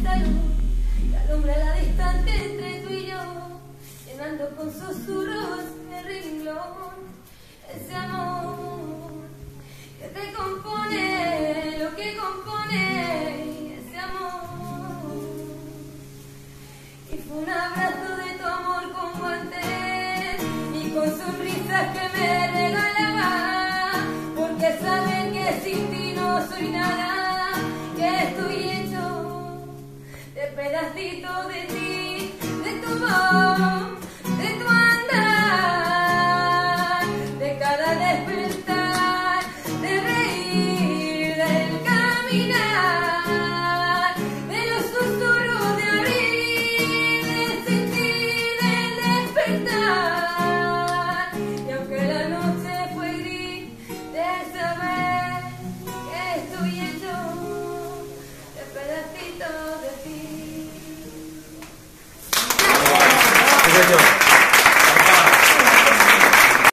esta luz que alumbra la distancia entre tú y yo, llenando con susurros el renglón, ese amor que te compone, lo que compone ese amor. Y fue un abrazo de tu amor con guantes y con sonrisas que me regalaba, porque saben que sin ti no soy nada, que estoy hecho de pedacitos de ti, de tu voz, de tu andar, de cada despertar, de reír, del caminar, de los susurros de abrir, del sentir, del despertar. Y aunque la noche fue gris, de saber que estoy hecho de pedacitos de ti. Sí, señor.